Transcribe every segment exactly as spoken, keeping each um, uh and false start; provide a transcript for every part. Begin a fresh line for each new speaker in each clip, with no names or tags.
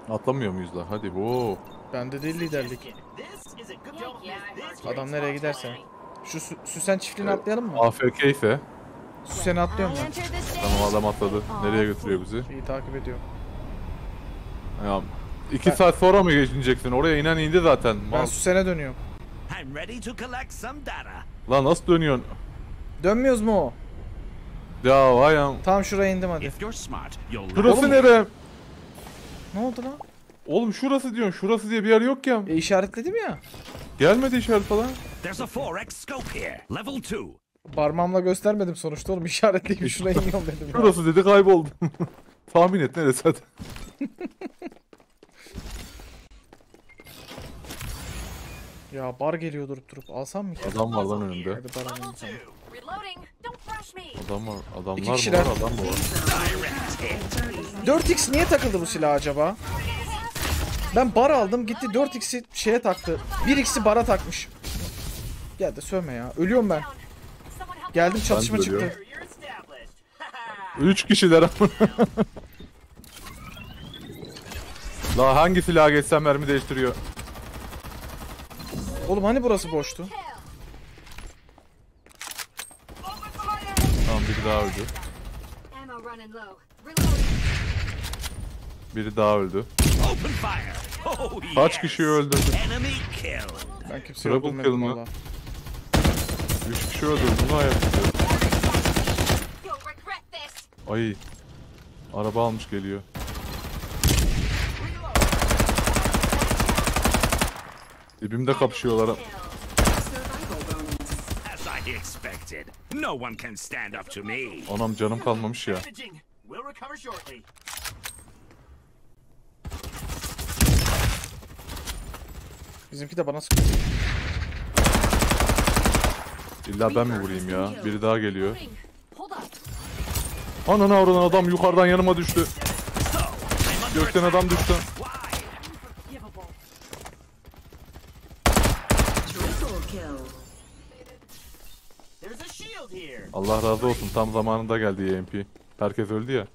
Atlamıyor muyuz la? Hadi bu.
Bende değil liderlik. Adam nereye giderse. Şu Sü Süsen çiftliğine atlayalım mı?
A F K ise.
Süsen'e atlıyorum ben.
Tamam, adam atladı. Nereye götürüyor bizi?
İyi takip ediyor.
Ya, iki ben... saat sonra mı geçeceksin? Oraya inen indi zaten.
Ben Süsen'e dönüyorum.
Lan nasıl dönüyorsun?
Dönmüyoruz mu o?
Ya vay ya.
Tamam, şuraya indim hadi.
Şurası nere?
Ne oldu lan?
Oğlum şurası diyorsun. Şurası diye bir yer yok ya.
E işaretledim ya.
Gelmedi işaret falan.
Parmağımla göstermedim sonuçta oğlum, işaretleyip şuraya iniyorum dedim.
Şurası dedi, kayboldum. Tahmin et neresi hadi.
Ya bar geliyor durup durup, alsam mı ki?
Adam var lan önümde.
Hadi bar alayım sana.
Adam var, adamlar
İki
mı
kişiler.
var, adam mı var?
dört x niye takıldı bu silah acaba? Ben bar aldım, gitti dört x'i şeye taktı. bir x'i bara takmış. Gel de sövme ya. Ölüyorum ben. Geldim, çatışma çıktı.
Üç kişiler ama. La hangi silaha geçsem mermi değiştiriyor.
Oğlum hani burası boştu?
Tamam, biri daha öldü. Biri daha öldü. Kaç kişi öldürdü?
Ben kimseyi öldürmedim valla.
Üç kişi öldürdü. Bunu ayak tutuyor. Ay. Araba almış geliyor. Dibimde kapışıyorlar. Anam, canım kalmamış ya.
Bizimki de bana sıkıyor.
İlla ben mi vurayım ya? Biri daha geliyor. Anana oradan adam yukarıdan yanıma düştü. Gökten adam düştü. Allah razı olsun, tam zamanında geldi E M P. Herkes öldü ya.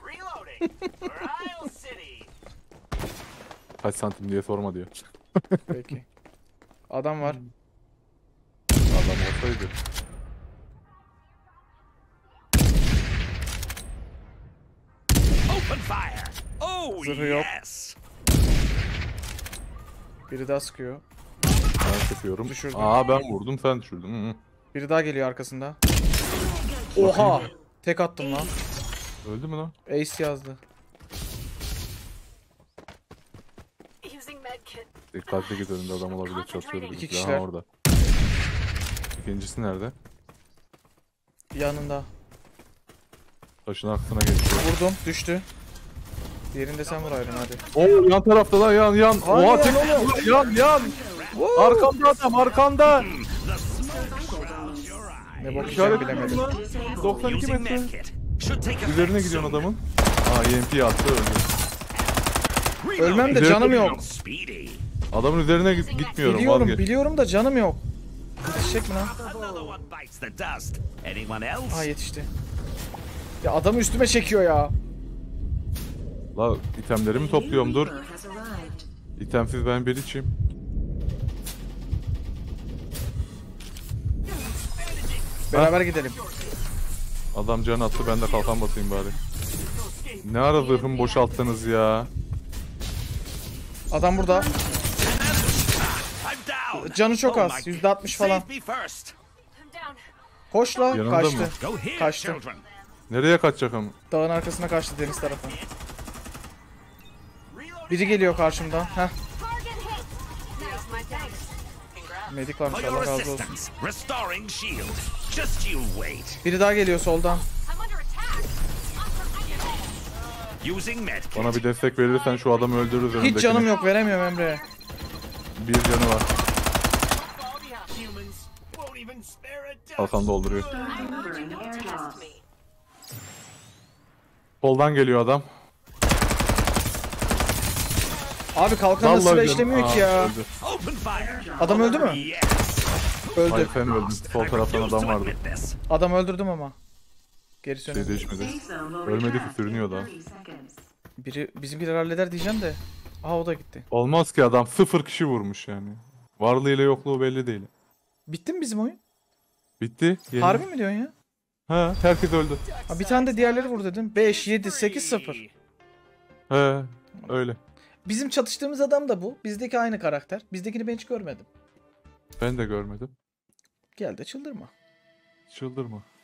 Kaç santim diye sorma diyor.
Peki. Adam var.
Adam olsaydı.
Zırhı yok. Biri daha sıkıyor.
Ben sıkıyorum.
Düşürdüm.
Aa, ben vurdum, sen düşürdün. Hı -hı.
Biri daha geliyor arkasında. Oha! Tek attım lan.
Öldü mü lan?
Ace yazdı.
Dikkatli git, önünde adam olabilir, çalışıyor.
İki kişiler.
Orada. İkincisi nerede?
Yanında.
Taşın aksına geçiyor.
Vurdum, düştü. Diğerinde sen vur ayrın hadi.
Oo, yan tarafta lan, yan yan.
Hangi
Oha,
yan
tek
oğlum?
yan yan. Arkamda adam, arkanda.
Ne bok işler bilemedim.
doksan iki metre. Üzerine gidiyorsun adamın. Aa, E M P attı, öldü.
Ölmem de canım yok.
Adamın üzerine git gitmiyorum.
Biliyorum,
vazgeç.
biliyorum da canım yok. Yetişecek mi lan? Aa, yetişti. Ya adamı üstüme çekiyor ya.
La, itemlerimi topluyorum, dur. İtemsiz ben bir içeyim.
Beraber ha? Gidelim.
Adam can attı, ben de kalkan basayım bari. Ne ara zırhımı boşalttınız ya.
Adam burada. Canı çok az. yüzde altmış falan. Koş la.
Yanında
Kaçtı.
mı?
Kaçtı.
Nereye kaçacak ama?
Dağın arkasına kaçtı, deniz tarafına. Biri geliyor karşımdan. Heh. Medik varmış, Allah razı olsun. Biri daha geliyor soldan.
Bana bir destek verirsen şu adamı öldürürüz önündekini.
Hiç canım yok, veremiyorum Emre.
Bir canı var. Kalkan dolduruyor. Soldan geliyor adam.
Abi kalkan sıra
canım.
işlemiyor
Aa,
ki ya.
Öldü.
Adam öldü mü? Öldü.
Hayır, sen öldün. Sol taraftan adam vardı.
Adam öldürdüm ama. Gerisi
Şey
önemli.
değişmedi. Ölmedi ki, sürünüyor da.
Biri bizimkiler halleder diyeceğim de. Aa o da gitti.
Olmaz ki, adam sıfır kişi vurmuş yani. Varlığıyla yokluğu belli değil.
Bitti mi bizim oyun?
Bitti. Yeni.
Harbi mi diyorsun ya?
Ha, herkes öldü.
Ha, bir tane de diğerleri vur dedim. beş, yedi, sekiz, sıfır.
He, öyle.
Bizim çatıştığımız adam da bu. Bizdeki aynı karakter. Bizdekini ben hiç görmedim.
Ben de görmedim.
Gel de çıldırma.
Çıldırma.